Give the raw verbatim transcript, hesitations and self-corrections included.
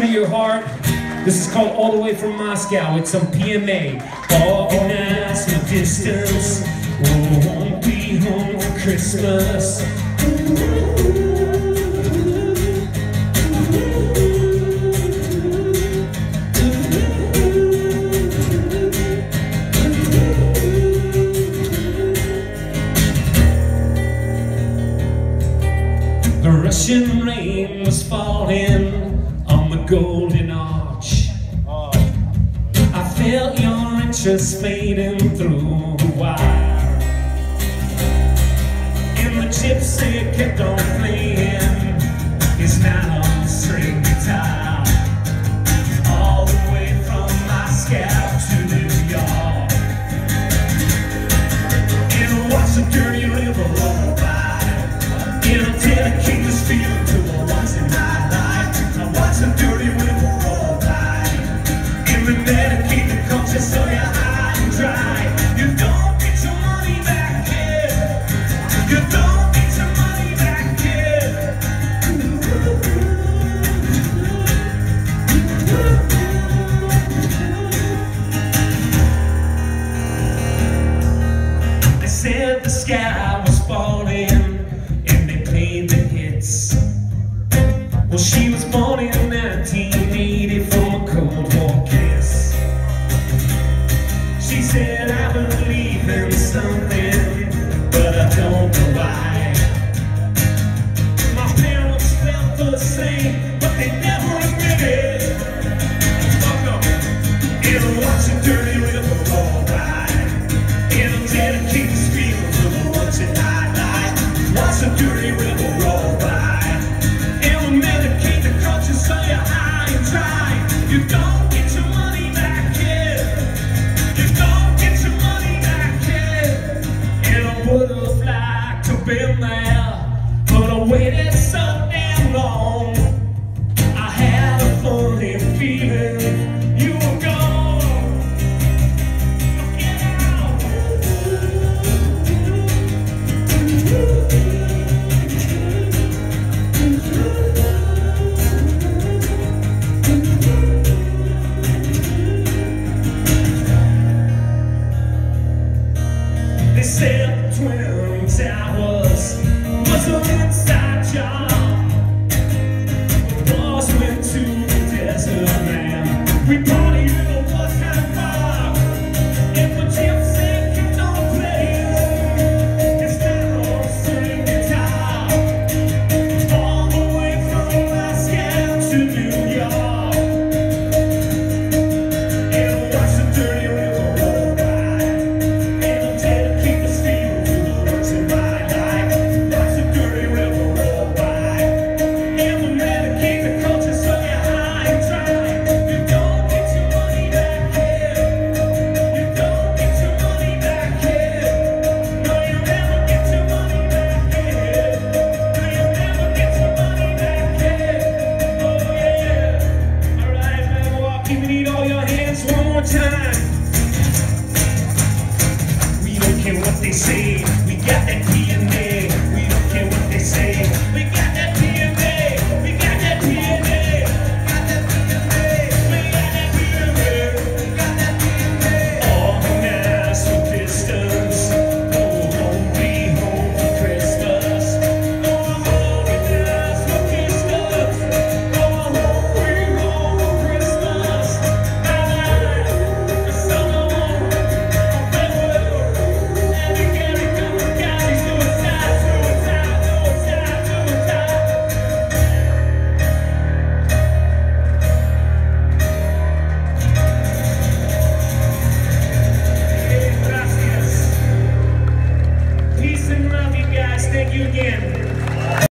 to your heart. This is called All the Way from Moscow with some P M A. Organize my distance. Oh, won't be home for Christmas. The Russian rain was falling on the Golden Arch. I felt your interest fading through the wire, and the gypsy kept on playing his nine-string guitar, all the way from Moscow to New York. And watch the dirty river roll by, it'll dedicate this feeling to the ones in my life. Now watch the dirty river roll by, and then dedicate the culture so you're high and dry. You don't get your money back here. You don't get your money back here. They said the sky was falling, well, she was born in nineteen eighty from a Cold War kiss. She said, I believe in something, but I don't know why. My parents felt the same, but they never admitted. Fuck up. It'll watch a dirty river roll by. It'll dedicate this feeling to the ones in my life. Watch a dirty river roll by. So you're high and dry. You don't get your money back here. You don't get your money back here. And I would have liked to been there, but I waited so damn long. I had a funny feeling you were gone. Get out. They said the Twin Towers was an inside job. The boss went to the desert, man. We partied in a one-time bar, and the gypsy kept on playing his nine-string guitar, all the way from Moscow to New York. And watch the dirty river roll by, and dedicate this feeling to the ones in my life. Watch the dirty river roll by, and we'll medicate the culture so you're high and dry. You don't get your money back here. You don't get your money back here. No, you never get your money back here. No, you never get your money back here. Oh yeah. All right, Milwaukee, we need all your hands one more time.